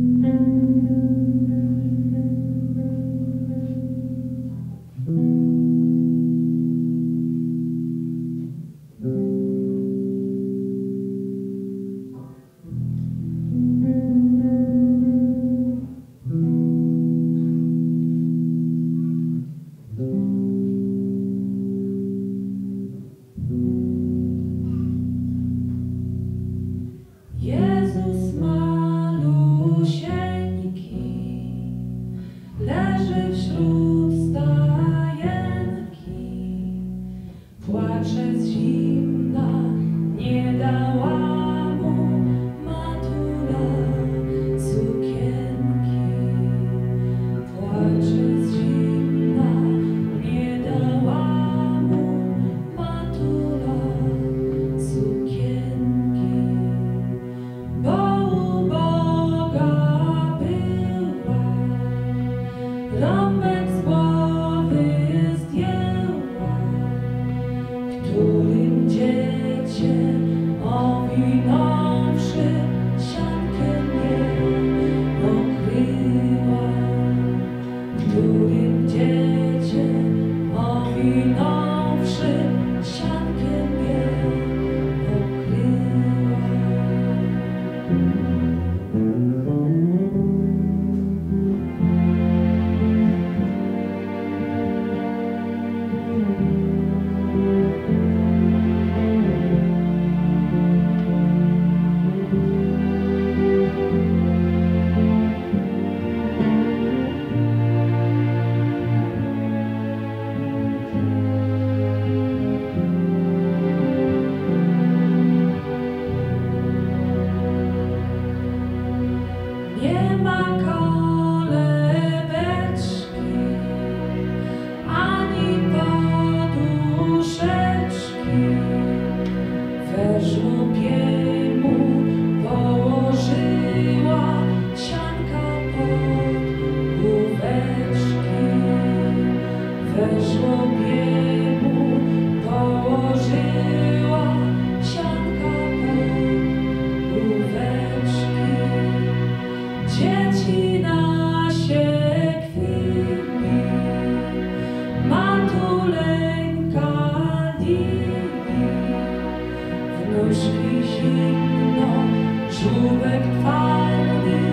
Jezus malusieńki leży wśród stajenki, płacze z zimna, nie dała mu matula sukienki. Płacze z zimna, nie dała mu matula sukienki. Bo uboga była, rąbek z głowy zdjęła, którym dziecię owinąwszy siankiem nie okryła, którym dziecię owinąwszy siankiem nie okryła. Nie ma kolebeczki, ani poduszeczki, we żłobie mu położyła sianka pod główeczki. We żłobie mu położyła sianka pod główeczki. Dzieci nasie kwili, matuleńka lili, wnuczki zimno, żółbek twardy